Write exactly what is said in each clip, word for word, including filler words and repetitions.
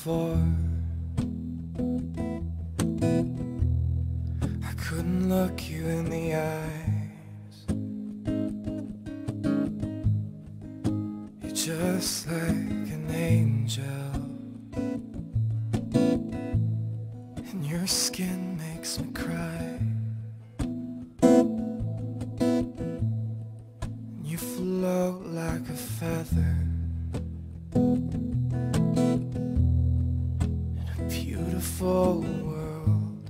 before. I couldn't look you in the eyes. You're just like an angel, and your skin makes me cry. And you float like a feather in a beautiful world.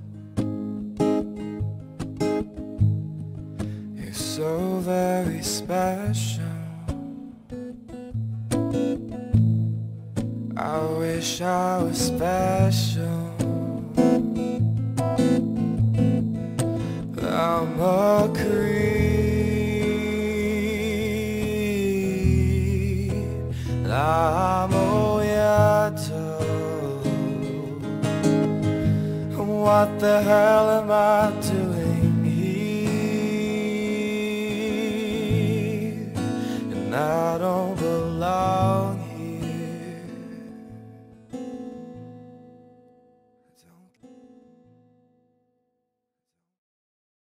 You're so very special. I wish I was special. I'm a creep, I'm a weirdo. What the hell am I doing here? And I don't believe